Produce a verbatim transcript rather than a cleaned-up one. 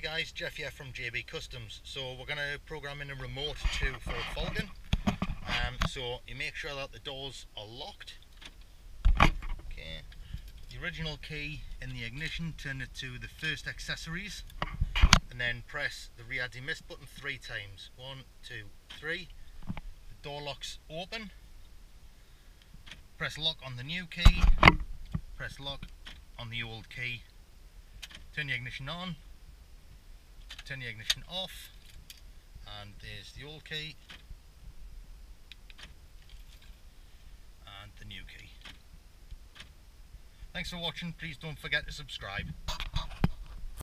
guys, Jeff here from J B Customs. So we're going to program in a remote to Ford Falcon. Um, so you make sure that the doors are locked. Okay. The original key in the ignition, turn it to the first accessories, and then press the rear demist button three times. One, two, three. The door locks open. Press lock on the new key. Press lock on the old key. Turn the ignition on. Turn the ignition off, and there's the old key and the new key. Thanks for watching. Please don't forget to subscribe.